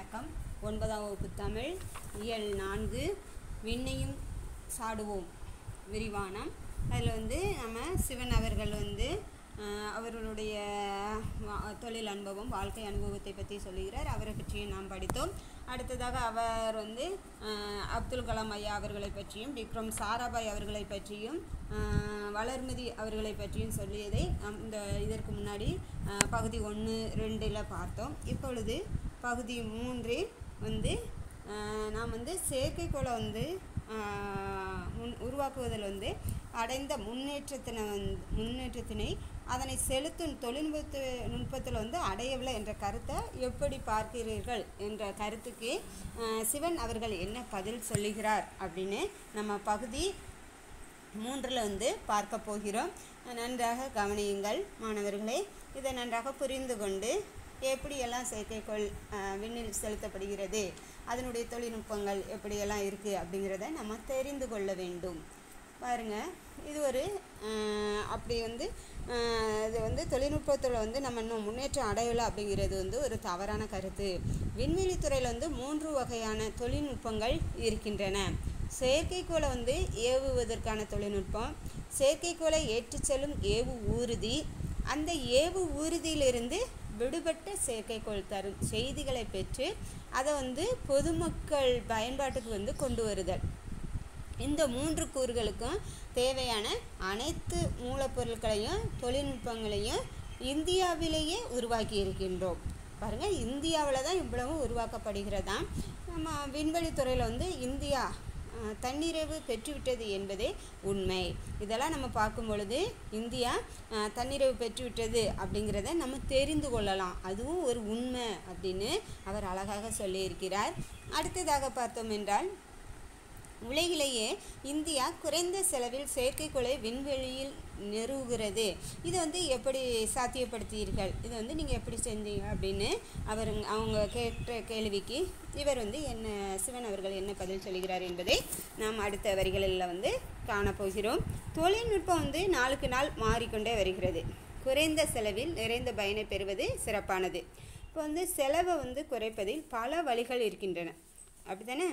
வணக்கம். 9ஆம் வகுப்பு தமிழ் இயல் 4 விண்ணையும் சாடுவோம் விரிவானம். அதில் நம்ம சிவன் அவர்கள் அவர்களுடைய தொழில் அனுபவம், வாழ்க்கை அனுபவத்தை பற்றி சொல்லுகிறார். அவரை பற்றியும் நாம் படித்தோம். அடுத்ததாக அவர் அப்துல் கலாம் ஐயா அவர்களை பற்றியும், விக்ரம் சாராபாய் அவர்களை பற்றியும், வளர்மதி அவர்களை பற்றியும் சொல்லியதை இதற்கு முன்னாடி பகுதி 1, 2 பார்த்தோம். இப்பொழுது பகுதி 3 நாம் செயற்கைக்கோளை உருவாக்குவதில் அடைந்த முன்னேற்றத்தினை அதனை செலுத்தும் தொழில்நுட்பத்தில் அடையவில்லை என்ற கருத்தை எப்படி பார்க்கிறீர்கள் என்ற கருத்துக்கு சிவன் அவர்கள் என்ன பதில் சொல்லுகிறார் அப்படின்னு நம்ம பகுதி 3 பார்க்க போகிறோம். நன்றாக கவனியுங்கள் மாணவர்களே. இதை நன்றாக புரிந்து கொண்டு எப்படியெல்லாம் செயற்கைக்கோள் விண்ணில் செலுத்தப்படுகிறது, அதனுடைய தொழில்நுட்பங்கள் எப்படியெல்லாம் இருக்குது அப்படிங்கிறத நம்ம தெரிந்து கொள்ள வேண்டும். பாருங்கள், இது ஒரு அப்படி இது தொழில்நுட்பத்தில் நம்ம இன்னும் முன்னேற்றம் அடையலை அப்படிங்கிறது ஒரு தவறான கருத்து. விண்வெளித்துறையில் 3 வகையான தொழில்நுட்பங்கள் இருக்கின்றன. செயற்கைக்கோளை ஏவுவதற்கான தொழில்நுட்பம், செயற்கைக்கோளை ஏற்றிச் செல்லும் ஏவு ஊர்தி, அந்த ஏவு ஊர்தியிலிருந்து விடுபட்ட செயற்கைக்கோள் தரும் செய்திகளை பெற்று அதை பொதுமக்கள் பயன்பாட்டுக்கு கொண்டு வருதல். இந்த 3 கூறுகளுக்கும் தேவையான அனைத்து மூலப்பொருட்களையும் தொழில்நுட்பங்களையும் இந்தியாவிலேயே உருவாக்கி இருக்கின்றோம். பாருங்கள், இந்தியாவில் தான் இவ்வளவு உருவாக்கப்படுகிறதா. நம்ம விண்வெளித்துறையில் இந்தியா தன்னிறைவு பெற்றுவிட்டது என்பதே உண்மை. இதெல்லாம் நம்ம பார்க்கும் பொழுது இந்தியா தன்னிறைவு பெற்றுவிட்டது அப்படிங்கிறத நம்ம தெரிந்து கொள்ளலாம். அதுவும் ஒரு உண்மை அப்படின்னு அவர் அழகாக சொல்லியிருக்கிறார். அடுத்ததாக பார்த்தோம் என்றால், உலகிலேயே இந்தியா குறைந்த செலவில் செயற்கைக்கோளை விண்வெளியில் நிறுவுகிறது. இது எப்படி சாத்தியப்படுத்தீர்கள், இது நீங்கள் எப்படி செஞ்சீங்க அப்படின்னு அவங்க கேட்ட கேள்விக்கு இவர் என்ன சிவன் அவர்கள் என்ன பதில் சொல்கிறார் என்பதை நாம் அடுத்த வரிகளில் காணப்போகிறோம். தொழில்நுட்பம் நாளுக்கு நாள் மாறிக்கொண்டே வருகிறது. குறைந்த செலவில் நிறைந்த பயனை பெறுவது சிறப்பானது. இப்போ செலவை குறைப்பதில் பல வழிகள் இருக்கின்றன, அப்படித்தானே?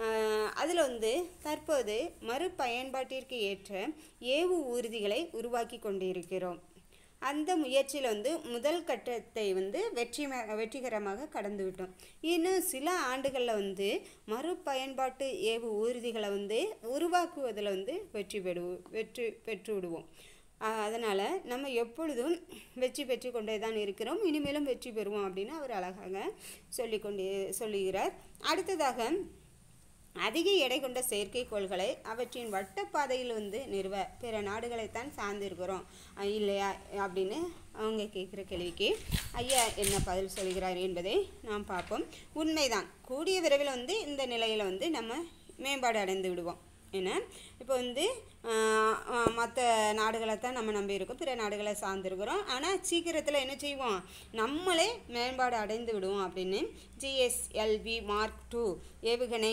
அதில் தற்போது மறுபயன்பாட்டிற்கு ஏற்ற ஏவு ஊர்திகளை உருவாக்கி கொண்டிருக்கிறோம். அந்த முயற்சியில் முதல் கட்டத்தை வெற்றிகரமாக கடந்து விட்டோம். இன்னும் சில ஆண்டுகளில் மறுபயன்பாட்டு ஏவு ஊர்திகளை உருவாக்குவதில் வெற்றி பெற்று விடுவோம். அதனால் நம்ம எப்பொழுதும் வெற்றி பெற்று கொண்டே தான் இருக்கிறோம், இனிமேலும் வெற்றி பெறுவோம் அப்படின்னு அவர் அழகாக சொல்லுகிறார். அடுத்ததாக, அதிக எடை கொண்ட செயற்கைக்கோள்களை அவற்றின் வட்டப்பாதையில் நிறுவ பிற நாடுகளைத்தான் சார்ந்திருக்கிறோம் இல்லையா அப்படின்னு அவங்க கேட்குற கேள்விக்கு ஐயா என்ன பதில் சொல்கிறார் என்பதை நாம் பார்ப்போம். உண்மைதான், கூடிய விரைவில் இந்த நிலையில் நம்ம மேம்பாடு அடைந்து விடுவோம். ஏன்னா இப்போ மற்ற நாடுகளை தான் நம்ம நம்பி இருக்கோம், பிற நாடுகளை சார்ந்திருக்கிறோம். ஆனால் சீக்கிரத்தில் என்ன செய்வோம், நம்மளே மேம்பாடு அடைந்து விடுவோம் அப்படின்னு GSLV Mark II ஏவுகணை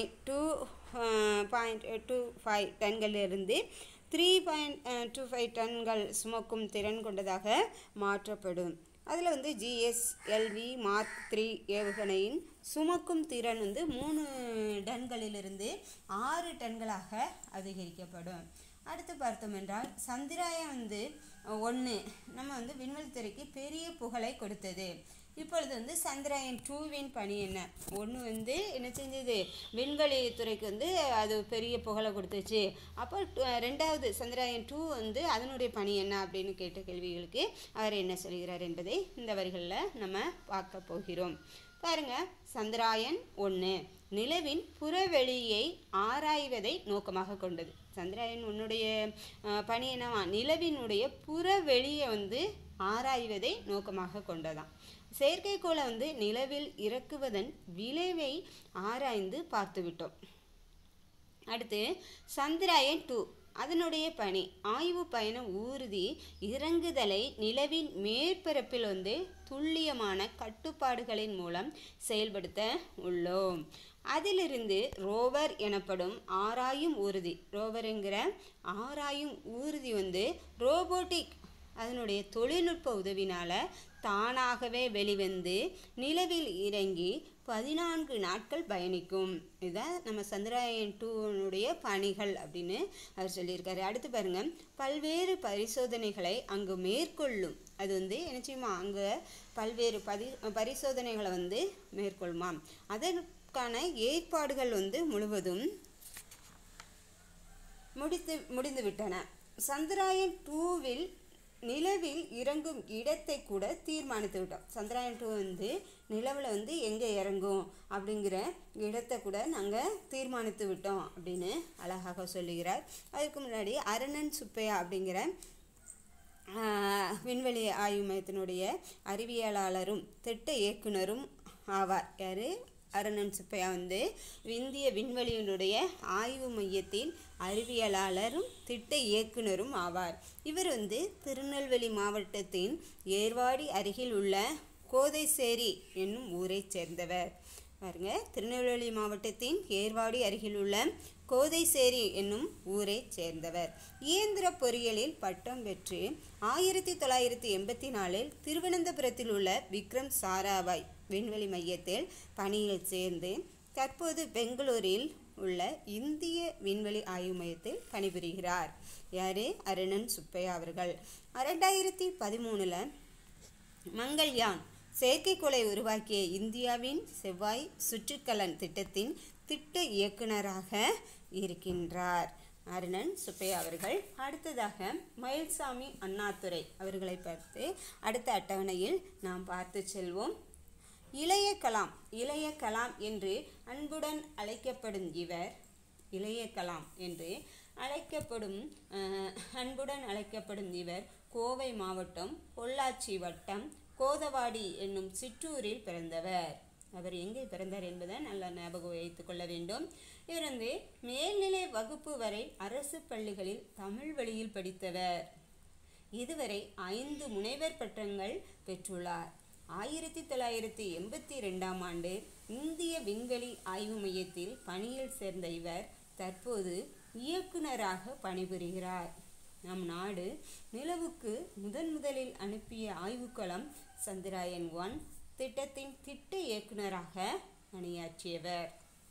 2.25 டன்களிலிருந்து 3.25 டன்கள் சுமக்கும் திறன் கொண்டதாக மாற்றப்படும். அதில் GSLV Mark III ஏவுகணையின் சுமக்கும் திறன் 3 டன்களிலிருந்து 6 டன்களாக அதிகரிக்கப்படும். அடுத்து பார்த்தோம் என்றால், சந்திராயன் 1 நம்ம விண்வெளித்துறைக்கு பெரிய புகழை கொடுத்தது. இப்பொழுது சந்திராயன் 2வின் பணி என்ன? 1 என்ன செஞ்சது, விண்வெளித்துறைக்கு அது பெரிய புகழை கொடுத்துச்சு. அப்போ 2வது சந்திராயன் 2 அதனுடைய பணி என்ன அப்படின்னு கேட்ட கேள்விகளுக்கு அவர் என்ன சொல்கிறார் என்பதை இந்த வரிகளில் நம்ம பார்க்க போகிறோம். பாருங்க, சந்திராயன் 1 நிலவின் புறவெளியை ஆராய்வதை நோக்கமாக கொண்டது. சந்திராயன் 1உடைய பணி என்னவா, நிலவினுடைய புறவெளியை ஆராய்வதை நோக்கமாக கொண்டதாம். செயற்கைக்கோளை நிலவில் இறக்குவதன் விளைவை ஆராய்ந்து பார்த்துவிட்டோம். அடுத்து சந்திராயன் 2 அதனுடைய பணி ஆய்வு பயண ஊர்தி இறங்குதலை நிலவின் மேற்பரப்பில் துல்லியமான கட்டுப்பாடுகளின் மூலம் செயல்படுத்த உள்ளோம். அதிலிருந்து ரோவர் எனப்படும் ஆராயும் ஊர்தி, ரோவருங்கிற ஆராயும் ஊர்தி ரோபோட்டிக் அதனுடைய தொழில்நுட்ப உதவினால் தானாகவே வெளிவந்து நிலவில் இறங்கி 14 நாட்கள் பயணிக்கும். இதுதான் நம்ம சந்திராயன் 2னுடைய பணிகள் அப்படின்னு அவர் சொல்லியிருக்காரு. அடுத்து பாருங்க, பல்வேறு பரிசோதனைகளை அங்கு மேற்கொள்ளும். அது வந்து என்ன செய்யுமா, அங்கே பல்வேறு பரிசோதனைகளை வந்து மேற்கொள்ளுமாம். அதற்கான ஏற்பாடுகள் வந்து முழுவதும் முடிந்துவிட்டன. சந்திராயன் 2வில் நிலவில் இறங்கும் இடத்தை கூட தீர்மானித்து விட்டோம். சந்திராயன் 2 வந்து நிலவில் வந்து எங்கே இறங்கும் அப்படிங்கிற இடத்தை கூட நாங்கள் தீர்மானித்து விட்டோம் அப்படின்னு அழகாக சொல்லுகிறார். அதுக்கு முன்னாடி அரணன் சுப்பையா அப்படிங்கிற விண்வெளி ஆய்வு மையத்தினுடைய அறிவியலாளரும் திட்ட இயக்குனரும் ஆவார். யார்? அரணன் சுப்பையா வந்து இந்திய விண்வெளியினுடைய ஆய்வு மையத்தின் அறிவியலாளரும் திட்ட இயக்குனரும் ஆவார். இவர் வந்து திருநெல்வேலி மாவட்டத்தின் ஏர்வாடி அருகில் உள்ள கோதைசேரி என்னும் ஊரைச் சேர்ந்தவர். பாருங்க, திருநெல்வேலி மாவட்டத்தின் ஏர்வாடி அருகில் உள்ள கோதைசேரி என்னும் ஊரைச் சேர்ந்தவர். இயந்திர பொறியியலில் பட்டம் பெற்று 1984 திருவனந்தபுரத்தில் உள்ள விக்ரம் சாராபாய் விண்வெளி மையத்தில் பணியில் சேர்ந்து தற்போது பெங்களூரில் உள்ள இந்திய விண்வெளி ஆய்வு மையத்தில் பணிபுரிகிறார். யாரு? அரணன் சுப்பையா அவர்கள். 2013 மங்கள்யான் செயற்கைக்கோளை உருவாக்கிய இந்தியாவின் செவ்வாய் சுற்றுக்கலன் திட்டத்தின் திட்ட இயக்குனராக இருக்கின்றார் அரணன் சுப்பையா அவர்கள். அடுத்ததாக மயில்சாமி அண்ணாதுரை அவர்களை பார்த்து அடுத்த அட்டவணையில் நாம் பார்த்து செல்வோம். இளைய கலாம் என்று அன்புடன் அழைக்கப்படும் இவர் கோவை மாவட்டம் பொள்ளாச்சி வட்டம் கோதவாடி என்னும் சிற்றூரில் பிறந்தவர். அவர் எங்கே பிறந்தார் என்பதை நல்லா ஞாபகம் வைத்துக் கொள்ள வேண்டும். இவர் வந்து மேல்நிலை வகுப்பு வரை அரசு பள்ளிகளில் தமிழ் வழியில் படித்தவர். இதுவரை 5 முனைவர் பட்டங்கள் பெற்றுள்ளார். 1982 ஆண்டு இந்திய விண்வெளி ஆய்வு மையத்தில் பணியில் சேர்ந்த இவர் தற்போது இயக்குனராக பணிபுரிகிறார். நம் நாடு நிலவுக்கு முதலில் அனுப்பிய ஆய்வுக்களம் சந்திராயன் 1 திட்டத்தின் திட்ட இயக்குனராக பணியாற்றியவர்.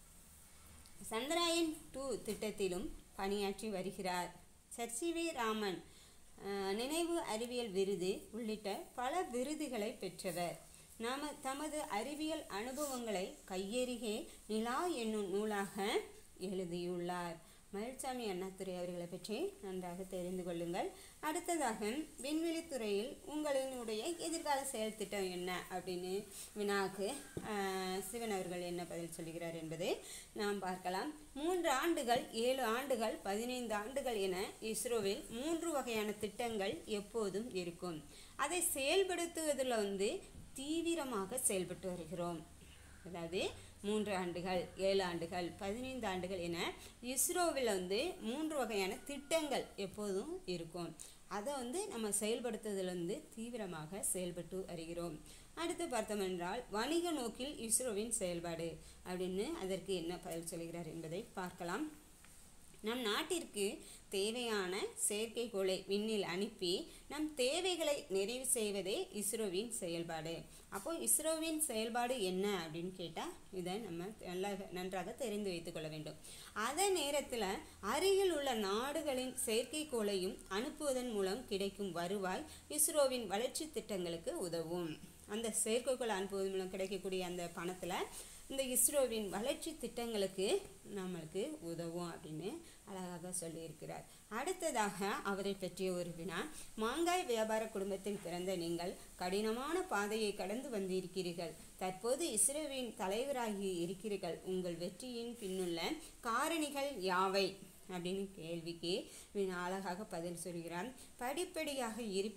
சந்திராயன் 2 திட்டத்திலும் பணியாற்றி வருகிறார். சர்.சி.வி. ராமன் நினைவு அறிவியல் விருது உள்ளிட்ட பல விருதுகளை பெற்றவர். தமது அறிவியல் அனுபவங்களை கையெறிகே நிலா என்னும் நூலாக எழுதியுள்ளார். மயில்சாமி அண்ணாதுரை அவர்களை பற்றி நன்றாக தெரிந்து கொள்ளுங்கள். அடுத்ததாக விண்வெளித்துறையில் உங்களினுடைய எதிர்கால செயல் திட்டம் என்ன அப்படின்னு வினாக்கு சிவன் அவர்கள் என்ன பதில் சொல்கிறார் என்பதை நாம் பார்க்கலாம். 3 ஆண்டுகள், 7 ஆண்டுகள், 15 ஆண்டுகள் என இஸ்ரோவில் 3 வகையான திட்டங்கள் எப்போதும் இருக்கும். அதை செயல்படுத்துவதில் வந்து தீவிரமாக செயல்பட்டு வருகிறோம். அதாவது 3 ஆண்டுகள், 7 ஆண்டுகள், 15 ஆண்டுகள் என இஸ்ரோவில் வந்து 3 வகையான திட்டங்கள் எப்போதும் இருக்கும். அதை வந்து நம்ம செயல்படுத்துவதில் வந்து தீவிரமாக செயல்பட்டு வருகிறோம். அடுத்து பார்த்தோம் என்றால் வணிக நோக்கில் இஸ்ரோவின் செயல்பாடு அப்படின்னு அதற்கு என்ன பதில் சொல்கிறார் என்பதை பார்க்கலாம். நம் நாட்டிற்கு தேவையான செயற்கைக்கோளை விண்ணில் அனுப்பி நம் தேவைகளை நிறைவு செய்வதே இஸ்ரோவின் செயல்பாடு. அப்போ இஸ்ரோவின் செயல்பாடு என்ன அப்படின்னு கேட்டால் இதை நம்ம நன்றாக தெரிந்து வைத்து கொள்ள வேண்டும். அதே நேரத்தில் அருகில் உள்ள நாடுகளின் செயற்கைக்கோளையும் அனுப்புவதன் மூலம் கிடைக்கும் வருவாய் இஸ்ரோவின் வளர்ச்சி திட்டங்களுக்கு உதவும். அந்த செயற்கைக்கோளை அனுப்புவதன் மூலம் கிடைக்கக்கூடிய அந்த பணத்தில் இந்த இஸ்ரோவின் வளர்ச்சி திட்டங்களுக்கு நம்மளுக்கு உதவும் அப்படின்னு அழகாக சொல்லியிருக்கிறார். அடுத்ததாக அவரை பற்றிய ஒரு வினா. மாங்காய் வியாபார குடும்பத்தில் பிறந்த நீங்கள் கடினமான பாதையை கடந்து வந்திருக்கிறீர்கள். தற்போது இஸ்ரோவின் தலைவராகி இருக்கிறீர்கள். உங்கள் வெற்றியின் பின்னுள்ள காரணிகள் யாவை அப்படின்னு கேள்விக்கு அழகாக பதில் சொல்கிறார். படிப்பாக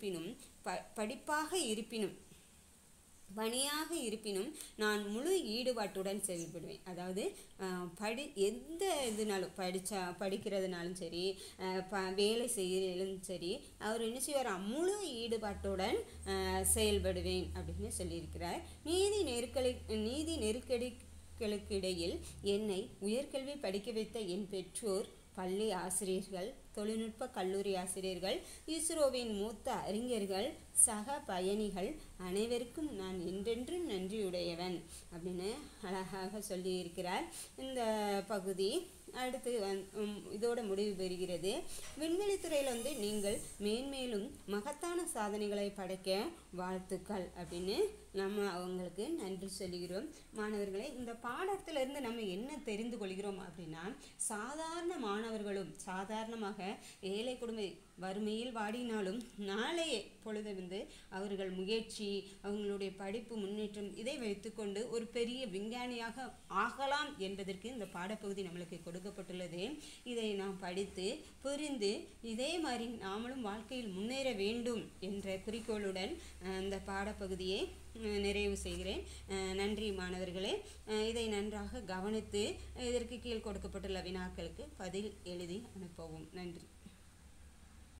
இருப்பினும் பணியாக இருப்பினும் நான் முழு ஈடுபாட்டுடன் செயல்படுவேன். அதாவது எந்த இதுனாலும் படிக்கிறதுனாலும் சரி, வேலை செய்கிறதும் சரி, அவர் என்ன செய்வார், முழு ஈடுபாட்டுடன் செயல்படுவேன் அப்படின்னு சொல்லியிருக்கிறார். நீதி நெருக்கடிகளுக்கிடையில் என்னை உயர்கல்வி படிக்க வைத்த என் பெற்றோர், பள்ளி ஆசிரியர்கள், தொழில்நுட்ப கல்லூரி ஆசிரியர்கள், இஸ்ரோவின் மூத்த அறிஞர்கள், சக பயணிகள் அனைவருக்கும் நான் என்றென்றும் நன்றியுடையவன் அப்படின்னு அழகாக சொல்லியிருக்கிறார் இந்த பகுதி. அடுத்து இதோட முடிவு பெறுகிறது. விண்வெளித்துறையில் நீங்கள் மேன்மேலும் மகத்தான சாதனைகளை படைக்க வாழ்த்துக்கள் அப்படின்னு நம்ம அவங்களுக்கு நன்றி சொல்லுகிறோம். மாணவர்களே, இந்த பாடத்திலிருந்து நம்ம என்ன தெரிந்து கொள்கிறோம் அப்படின்னா, சாதாரண மாணவர்களும் சாதாரணமாக ஏழை குடும்ப வறுமையில் வாடினாலும் நாளைய பொழுது அவர்கள் முயற்சி, அவங்களுடைய படிப்பு முன்னேற்றம் இதை வைத்துக்கொண்டு ஒரு பெரிய விஞ்ஞானியாக ஆகலாம் என்பதற்கு இந்த பாடப்பகுதி நம்மளுக்கு கொடுக்கப்பட்டுள்ளது. இதை நாம் படித்து புரிந்து இதே மாதிரி நாமளும் வாழ்க்கையில் முன்னேற வேண்டும் என்ற குறிக்கோளுடன் இந்த பாடப்பகுதியை நிறைவு செய்கிறேன். நன்றி மாணவர்களே. இதை நன்றாக கவனித்து இதற்கு கீழ் கொடுக்கப்பட்டுள்ள வினாக்களுக்கு பதில் எழுதி அனுப்பவும். நன்றி.